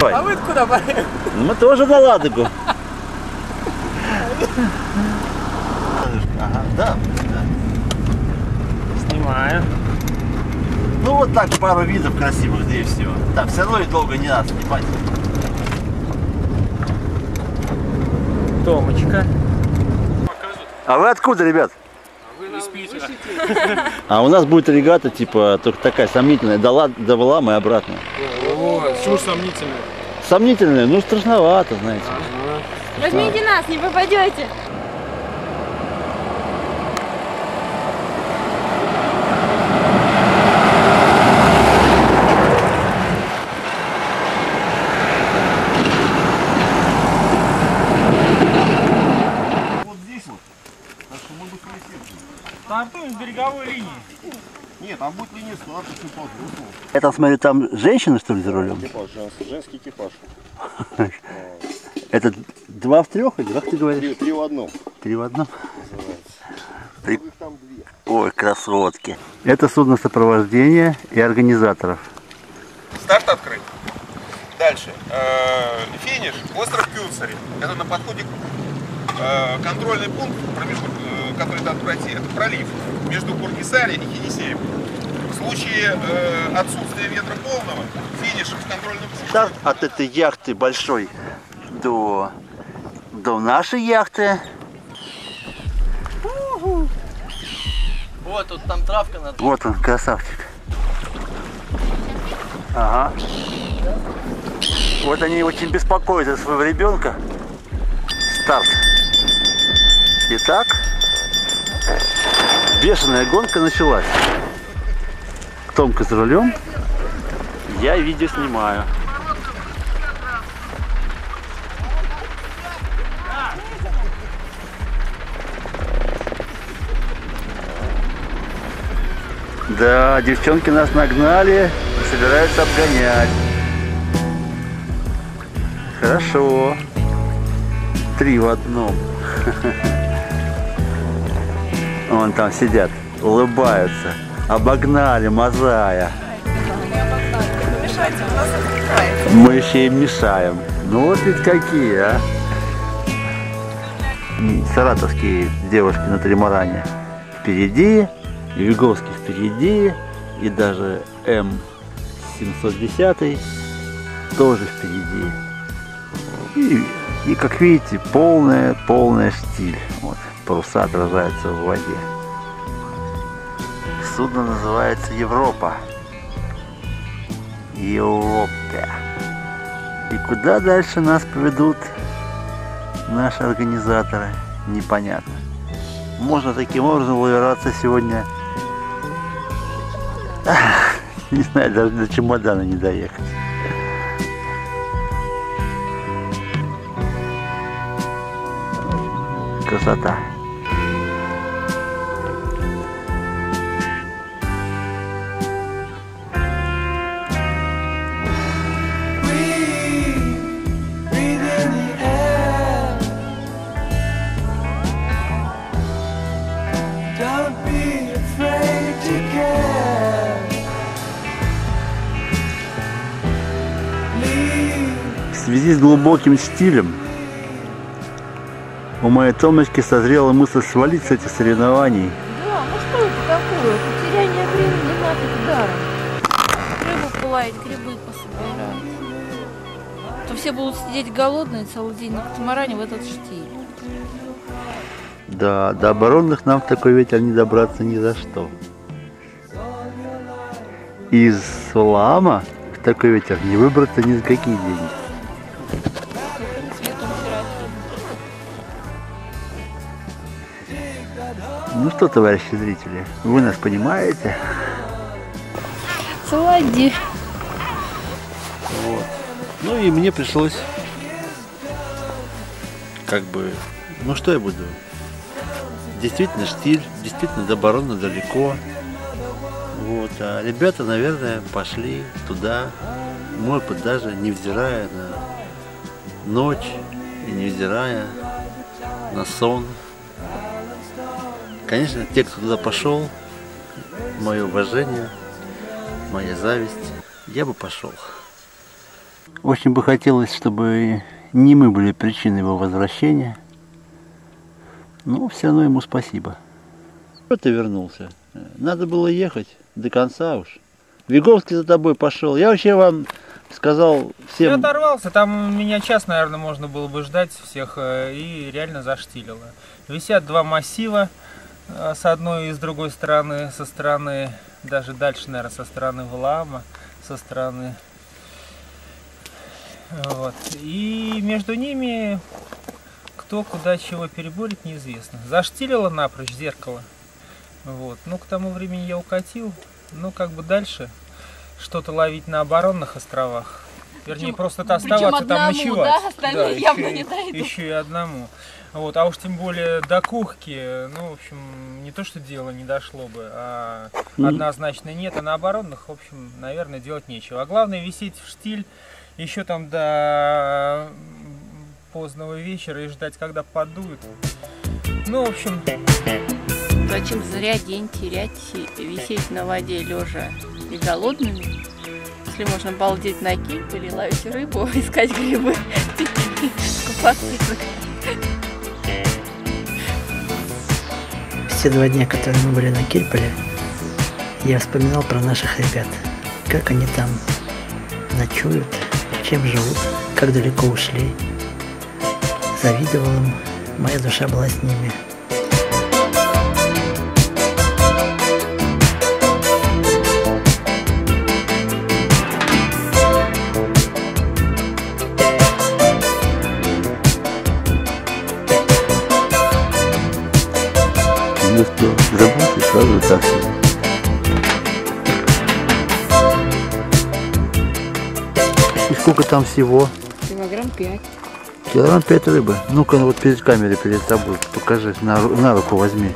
А вы куда поехали? Мы тоже на Ладогу. Ага, да. Снимаю. Ну вот так пару видов красивых, да и все. Так, все равно и долго не надо снимать. Томочка. А вы откуда, ребят? Из Питера. А у нас будет регата, типа, только такая сомнительная, до Валам и обратно. О, почему сомнительно? Сомнительная, ну страшновато, знаете. Возьмите нас, не попадете. Вот здесь вот, так что мы быстрее сидим. Стартуем с береговой линии. Нет, там будет линия склада, экипаж. Это, смотри, там женщина, что ли, за рулем? Экипаж, женский экипаж. Это 2 в 3 или как ты говоришь? 3 в одном. 3 в одном? Их там 2. Ой, красотки. Это судно сопровождения и организаторов. Старт открыт. Дальше. Финиш. Остров Кюльцари. Это на подходе контрольный пункт, промежуток, который надо пройти. Это пролив между Кургисари и Енисеем. В случае отсутствия ветра полного, финишем с контрольным пунктом. Старт от этой яхты большой до нашей яхты. Вот, тут там травка надо. Вот он, красавчик. Ага. Вот они очень беспокоятся за своего ребенка. Старт. Итак, бешеная гонка началась. Томка за рулем. Я видео снимаю. Да, девчонки нас нагнали и собираются обгонять. Хорошо. 3 в одном. Вон там сидят, улыбаются. Обогнали, мозая. Мы еще им мешаем. Ну вот ведь какие, а. Саратовские девушки на тримаране впереди. Виговский впереди, и даже М710 тоже впереди. И как видите, полная штиль. Вот, паруса отражаются в воде. Судно называется Европа. Европа. И куда дальше нас поведут наши организаторы, непонятно. Можно таким образом выбираться сегодня. Не знаю, даже до чемодана не доехать. Красота. В связи с глубоким стилем у моей Томочки созрела мысль свалить с этих соревнований. Да, ну что это такое? Потеряние времени нафиг даром. Рыбу половить, грибы пособирать. То все будут сидеть голодные целый день на катамаране в этот штиль. Да, до оборонных нам в такой ветер не добраться ни за что. Из Лама в такой ветер не выбраться ни за какие деньги. Ну что, товарищи зрители, вы нас понимаете? Солоди. Вот. Ну и мне пришлось, как бы, ну что я буду? Действительно штиль, действительно до обороны далеко. Вот, а ребята, наверное, пошли туда, может быть, даже невзирая на ночь и невзирая на сон. Конечно, те, кто туда пошел, мое уважение, моя зависть, я бы пошел. Очень бы хотелось, чтобы не мы были причиной его возвращения. Но все равно ему спасибо. Что ты вернулся? Надо было ехать до конца уж. Виговский за тобой пошел. Я вообще вам сказал Я всем... оторвался, там меня час, наверное, можно было бы ждать всех, и реально заштилило. Висят два массива с одной и с другой стороны, со стороны, даже дальше, наверное, со стороны Валаама, со стороны... Вот. И между ними кто куда чего переборет, неизвестно. Заштилило напрочь зеркало. Вот. Ну, к тому времени я укатил. Ну, как бы дальше что-то ловить на оборонных островах. Вернее, просто оставаться там ночевать. Да, остальные явно не дойдут. Еще и одному. Вот. А уж тем более до Кухки, ну, в общем, не то, что дело не дошло бы, а однозначно нет. А на оборонных, в общем, наверное, делать нечего. А главное, висеть в штиль еще там до позднего вечера и ждать, когда подует. Ну, в общем... Зачем зря день терять, висеть на воде лежа и голодными, если можно балдеть на кильпеле, ловить рыбу, искать грибы, купаться. Все 2 дня, которые мы были на Кильполе, я вспоминал про наших ребят, как они там ночуют, чем живут, как далеко ушли. Завидовал им, моя душа была с ними. Не успел забыть и сразу вытаскивал. И сколько там всего? Килограмм 5. Килограмм 5 рыбы. Ну-ка, вот перед камерой, перед тобой, покажи, на руку возьми.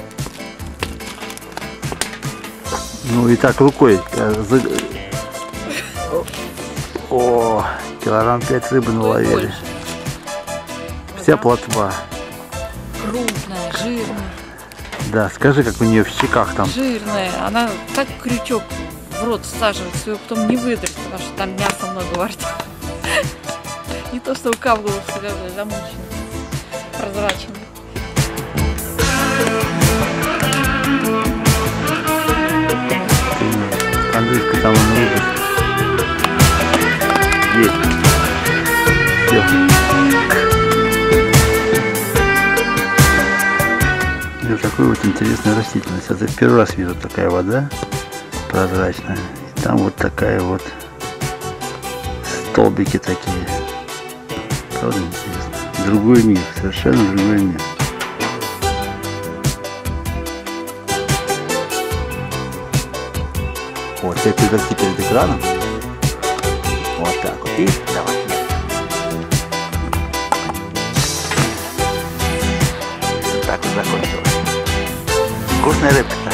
Ну и так рукой. О, килограмм 5 рыбы наловили. Вся плотва. Крупная, жирная. Да, скажи, как у нее в щеках там. Жирная. Она так крючок в рот всаживается, ее потом не выдрать, потому что там мяса много во рту. Не то, что у кавгулов связывали, замучены, прозрачные. Андрюшка там он рыбы. Есть. Все. Вот такой вот интересная растительность. Это первый раз вижу такая вода прозрачная. И там вот такая вот столбики такие. Правда интересно. Другой мир, совершенно другой мир. Вот, теперь переверти перед экраном. Вот так вот. И давай. Так вот закончилось. Вкусная рыбка-то.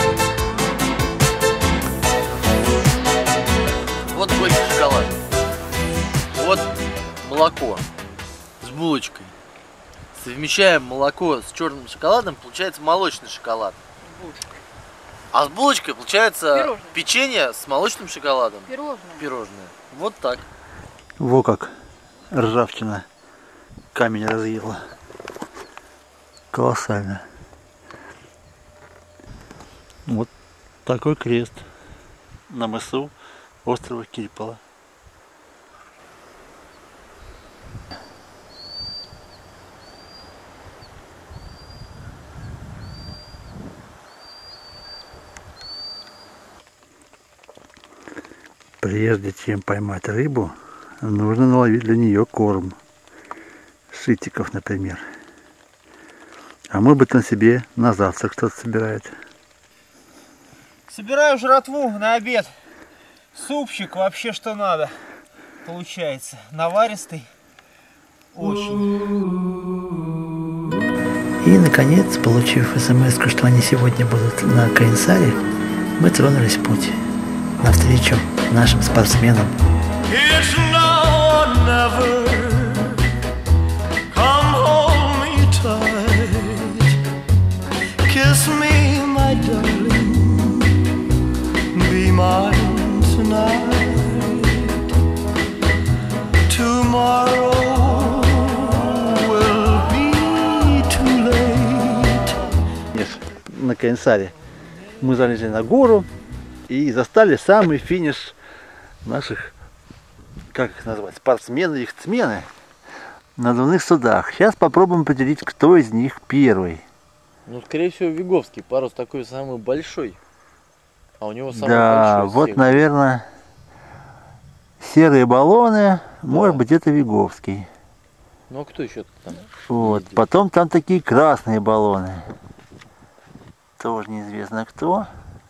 Вот горький шоколад. Вот молоко с булочкой. Совмещаем молоко с черным шоколадом, получается молочный шоколад. А с булочкой получается Пирожное. печенье с молочным шоколадом. Пирожное. Пирожное. Вот так. Во как ржавчина камень разъела. Колоссально. Вот такой крест на мысу острова Кильпола. Прежде чем поймать рыбу, нужно наловить для нее корм. Шитиков, например. А может быть, он себе на завтрак что-то собирает. Собираю жратву на обед. Супчик вообще что надо. Получается. Наваристый. Очень. И, наконец, получив смс-ку, что они сегодня будут на Каинсаре, мы тронулись в путь навстречу нашим спортсменам. It's now or never. Come hold me tight. Kiss me, my darling. Be mine tonight. Кайнсаре. Мы залезли на гору и застали самый финиш наших, как их назвать, спортсмены, яхтсмены на надувных судах. Сейчас попробуем определить, кто из них первый. Ну, скорее всего, Виговский парус такой самый большой. А у него самый Да, большой. вот, наверное, серые баллоны, может быть, это Виговский. Ну, а кто еще там? Вот. Потом там такие красные баллоны. Тоже неизвестно кто.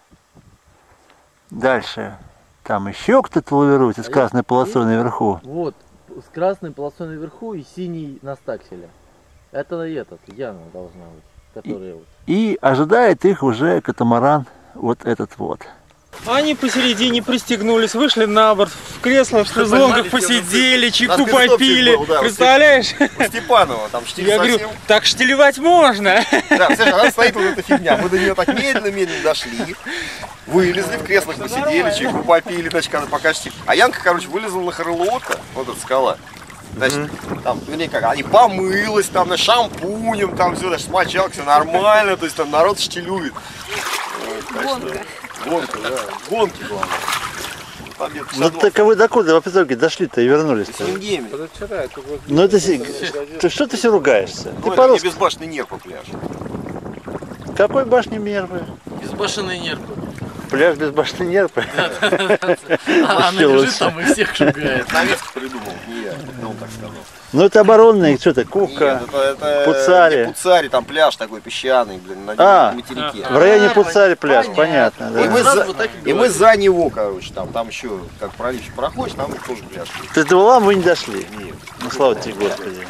Дальше. Там еще кто-то лавирует с красной полосой наверху. Вот, с красной полосой наверху и синий на стакселе. Это Яна должна быть, которая вот. И ожидает их уже катамаран вот этот вот. Они посередине пристегнулись, вышли на борт, в кресло, в шезлонгах посидели, чайку Нас перестопчик попили. был, да, Представляешь? У Степанова, там штиль Я совсем. говорю, так штилевать можно. Да, представляешь, она стоит вот эта фигня. Мы до нее так медленно-медленно дошли. Вылезли, в креслах посидели, чайку попили, значит, пока штиль. А Янка, короче, вылезла на Харлотка, вот эта скала. Значит, там, вернее, как, они помылась, там, на шампунем, там все, даже смочалка, все нормально, то есть там народ штилюет. Гонка. Гонка, да. Гонки, главное. Победа. Ну так а вы докуда в итоге дошли-то и вернулись-то? Сингеми. Ну это ты что ты все ругаешься? Ну, Ты это по-русски. не безбашенный нерпа пляж. Какой башни Нерпы? Безбашенный нерпы. Пляж без башни Нерпы? А она лежит там и всех шугает. Навеску придумал, не я. Ну, так сказал. Ну это оборонные, что-то, Кувка, Нет, это Пуцари. не Пуцари, там пляж такой песчаный, блин, на А, материке. в районе Пуцари пляж, понятно. И Да. мы за него, короче, там еще, как проливчик проходишь, там тоже пляж. То есть до Улам вы не дошли? Нет. Ну слава тебе, Господи.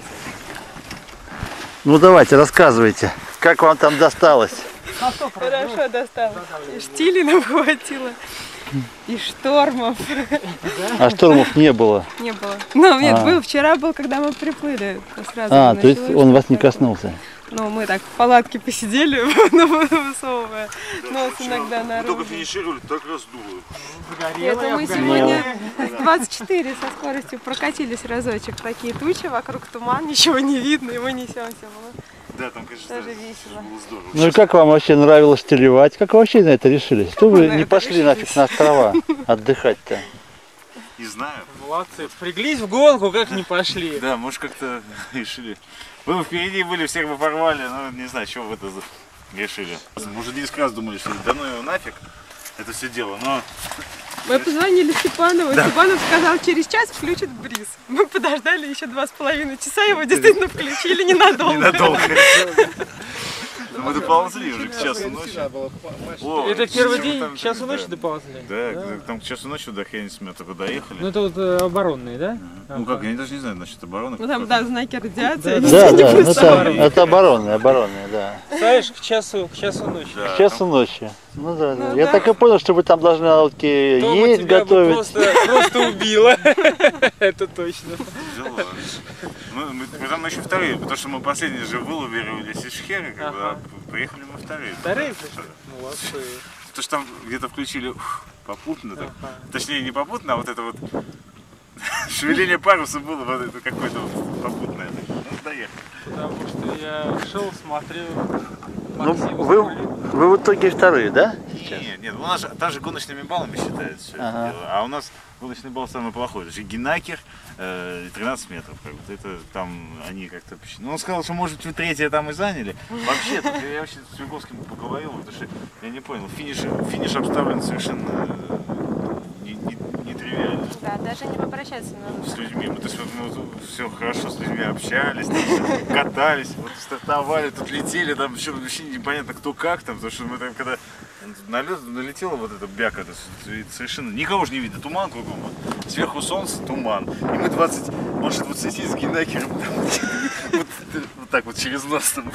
Ну давайте, рассказывайте, как вам там досталось? Хорошо досталось. И штилей нам хватило, и штормов А штормов не было. не было. Ну, нет, А. вчера был, когда мы приплыли. Сразу А, то есть началось он вас не что-то. коснулся. Ну, мы так в палатке посидели, высовывая нос иногда наружу. финишировали, так раздуло. Это мы сегодня с 24 со скоростью прокатились разочек. Такие тучи, вокруг туман, ничего не видно, и мы несемся. Да, там, конечно, Тоже весело. было здорово. Ну и как вам вообще нравилось штилевать? Как вы вообще на это решились? Что вы на не это пошли нафиг на острова отдыхать-то? Не знаю. Молодцы, впряглись в гонку, как не пошли. Да, может как-то решили. Вы бы впереди были, всех бы порвали, ну не знаю, чего вы это решили. Мы уже 10 раз думали, что да ну его нафиг, это все дело, но... Мы позвонили Степанову, Степанов сказал, через час включит бриз. Мы подождали еще 2,5 часа, его действительно включили ненадолго. Ненадолго. Мы доползли уже к часу ночи. Это первый день, к часу ночи доползли? Да, там к часу ночи до хрени с меня только доехали. Ну это вот оборонные, да? Ну как, я даже не знаю насчет обороны. Ну там, да, знаки радиации. Да, да, ну там, это оборонные, да. Знаешь, к часу ночи. Да, К часу ночи. Ну да, да. Ну Я да. так и понял, что вы там должны на лодке Тома есть, тебя бы готовить. просто убила. Это точно. тяжело. Мы там еще вторые, потому что мы последние же вылавировались из Шхеры, когда приехали мы вторые. Вторые? Молодцы. Потому что там где-то включили попутно, так. Точнее не попутно, а вот это вот шевеление паруса было вот это какое-то вот попутное. Ну, доехали. Потому что я шел, смотрел. Ну, Максим вы в итоге вторые, да? Нет, у нас там же гоночными баллами считается все это дело, а у нас гоночный балл самый плохой. Это же Генакер 13 метров. Как бы. Это там они как-то... Ну, он сказал, что может быть третье там и заняли. Вообще, тут я вообще с Виговским поговорил, потому что я не понял, финиш обставлен совершенно нетривиально. Да, даже не попрощаться надо. С людьми, то есть мы все хорошо с людьми общались, катались, вот стартовали, тут летели, там еще вообще непонятно кто как там, потому что мы там когда налетела вот эта бяка, совершенно никого же не видно, туман кругом, вот, сверху солнце, туман, и мы 20 с Генакером вот так вот через нос там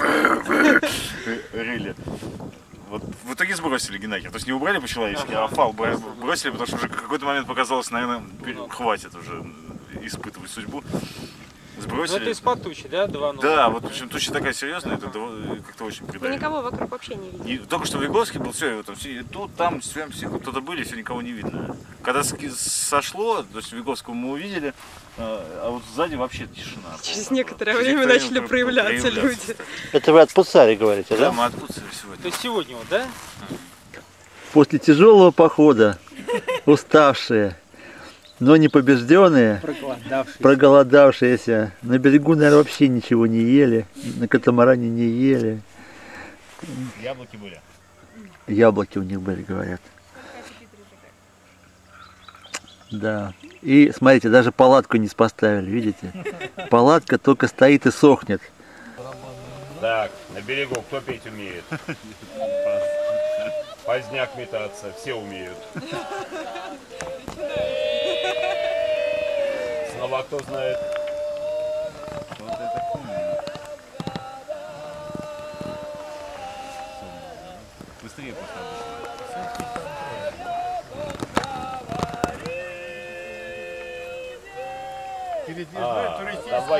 рыли. Вот в итоге сбросили Генакер, то есть не убрали по-человечески, а фал бросили, потому что уже в какой-то момент показалось, наверное, хватит уже испытывать судьбу. Сбросили. Ну это из-под тучи, да? 2-0. Да, вот причем туча такая серьезная, это как-то очень Мы придавило. никого вокруг вообще не видели. Только что в Виговске был все, там, тут, там, все, кто-то были, все никого не видно. Когда сошло, то есть Вековского мы увидели, а вот сзади вообще тишина. Через некоторое время начали проявляться люди. Это вы от Пуцари говорите, да? Да, мы от Пуцари сегодня. То есть сегодня вот, да? После тяжелого похода, уставшие, но не побежденные, проголодавшиеся, на берегу, наверное, вообще ничего не ели, на катамаране не ели. Яблоки были. Яблоки у них были, говорят. Да. И смотрите, даже палатку не поставили, видите? Палатка только стоит и сохнет. Так, на берегу кто петь умеет? Поздняк метаться, все умеют. Снова кто знает? Вот это быстрее поставлю. А, давай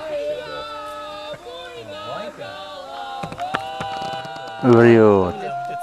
Врет.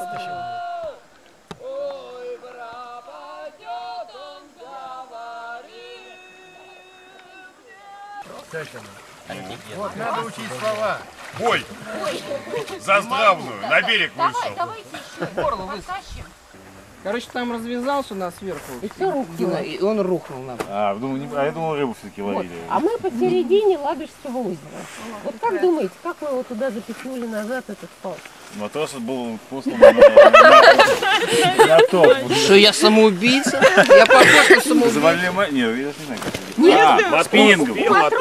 Вот, надо учить слова. Бой! За здравную! На берег вышел. Давайте еще горло вытащим. Короче, там развязался у нас сверху. И все рухнуло. И он рухнул нам. А я думал, рыбу все-таки ловили. А мы посередине Ладожского озера. Вот как думаете, как мы его туда запихнули назад, этот пал? Матрос был послан на топ. Что, я самоубийца? Я похож на самоубийца. Завалили нет, я не знаю, как это. Нет, спиннингом.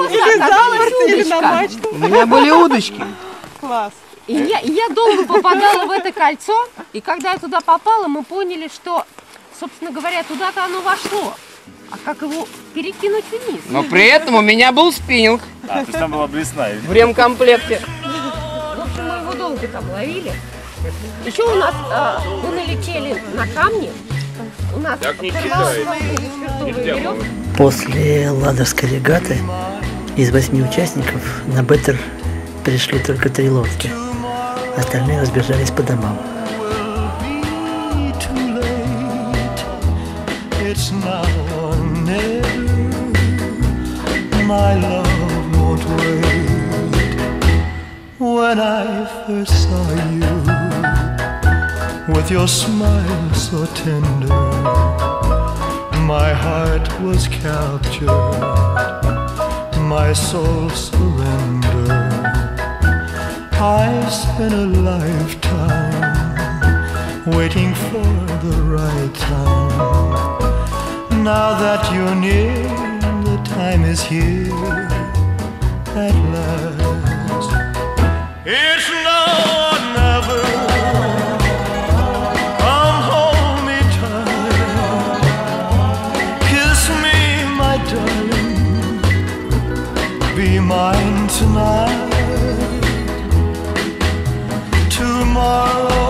У меня были удочки. Класс. И я долго попадала в это кольцо, и когда я туда попала, мы поняли, что, собственно говоря, туда-то оно вошло. А как его перекинуть вниз? Но при этом у меня был спиннинг. То есть там была блесна. В ремкомплекте. В общем, мы его долго там ловили. Еще у нас мы налетели на камни. У нас веревка. После Ладожской регаты из 8 участников на Беттер пришли только 3 лодки. Остальные разбежались по домам. It's now or never. My love won't wait. When I first saw you, with your smile so tender, my heart was captured, my soul surrendered. I spent a lifetime waiting for the right time. Now that you're near, the time is here at last. It's now or never. Come hold me tight. Kiss me, my darling. Be mine tonight. Tomorrow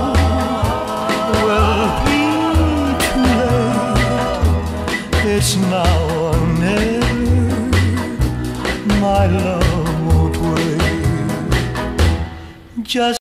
will be too late. It's now or never. My love won't wait. Just